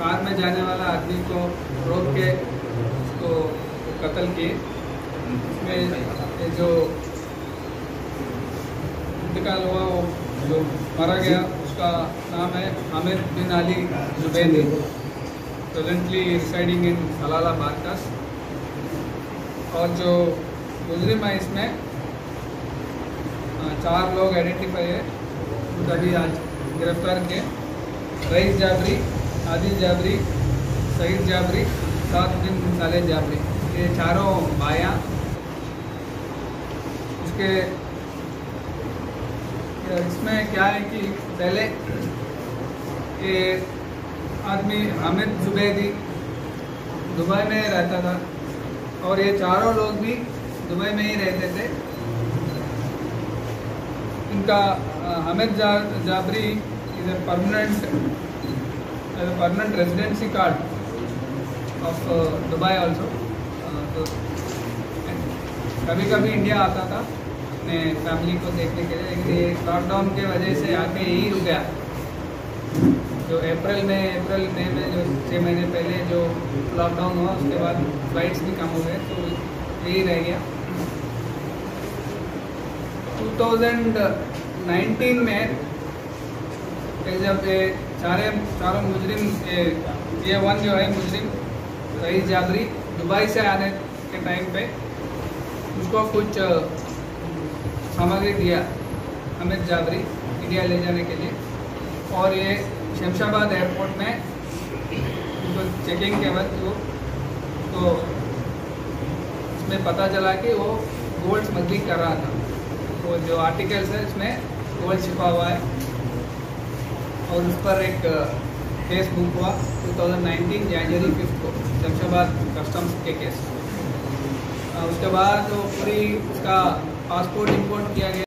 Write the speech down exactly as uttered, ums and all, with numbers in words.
Car में जाने वाला आदमी को रोक के उसको कत्ल किए। इसमें जो इंतकाल हुआ, वो जो मारा गया, उसका नाम है Hamid bin Ali Zubaidi, presently residing in Salala Barkas. और जो मुजरिम है इसमें चार लोग आइडेंटिफाई है, तभी आज गिरफ्तार किए। रईस जाबरी, आदिल जाबरी, सईद जाबरी, सादुद्दीन साले जाबरी, ये चारों भाइयाँ। इसके इसमें क्या है कि पहले ये आदमी हामिद जुबैदी दुबई में रहता था और ये चारों लोग भी दुबई में ही रहते थे। इनका हामिद जा, Jabri is a permanent permanent residency card of Dubai also. तो कभी कभी इंडिया आता था अपने फैमिली को देखने के लिए, लेकिन ये लॉकडाउन के वजह से आके यही रुक गया। जो अप्रैल में अप्रैल मई में जो छः महीने पहले जो लॉकडाउन हुआ, उसके बाद फ्लाइट्स भी कम हो गए, तो यही रह गया। दो हज़ार उन्नीस में जब ये चारे चारों मुजरिम, ये वन जो है मुजरिम रईस जाबरी दुबई से आने के टाइम पे उसको कुछ सामग्री दिया हामिद जाबरी इंडिया ले जाने के लिए, और ये शमशाबाद एयरपोर्ट में उनको चेकिंग के वक्त वो तो इसमें पता चला कि वो गोल्ड स्मगलिंग कर रहा था। वो जो आर्टिकल्स है इसमें गोल्ड छिपा हुआ है, और उस पर एक केस बुक हुआ दो हज़ार उन्नीस जनवरी फिफ्थ को शमशाबाद कस्टम्स के केस। उसके बाद वो पूरी उसका पासपोर्ट इंपोर्ट किया गया।